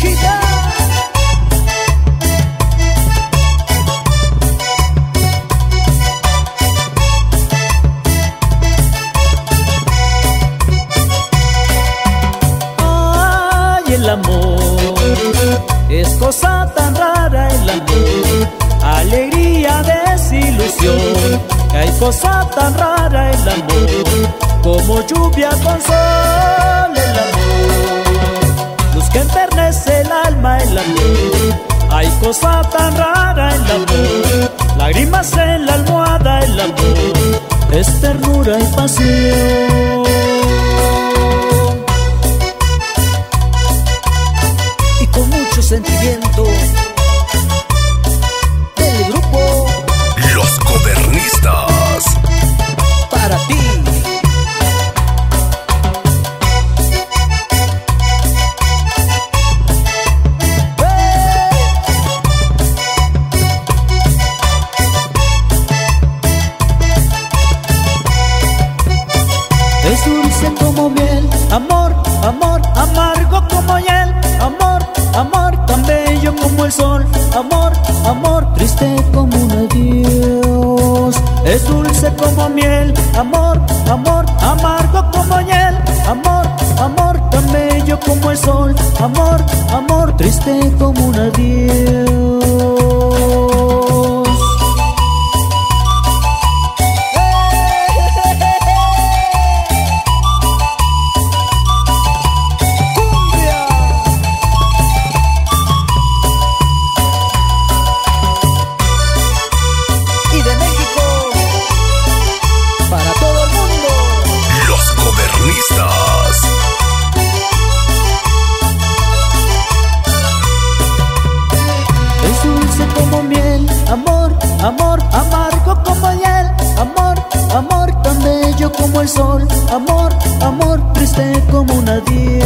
viejita. Ay, el amor es cosa tan rara, el amor, alegría, desilusión. Hay cosa tan rara, el amor, como lluvia con sol, el amor, luz que enternece el alma, el amor. Hay cosa tan rara, el amor, lágrimas en la almohada, el amor, es ternura y pasión. Y con mucho sentimiento, del grupo Los Covernistas. para ti. Es dulce como miel, amor, amor, amargo como hiel, amor, amor, tan bello como el sol, amor, amor, triste como un adiós. Es dulce como miel, amor, amor, amargo como hiel, amor, amor, tan bello como el sol, amor, amor, triste como un adiós. Amor, amargo como hiel, amor, amor, tan bello como el sol, amor, amor, triste como un adiós.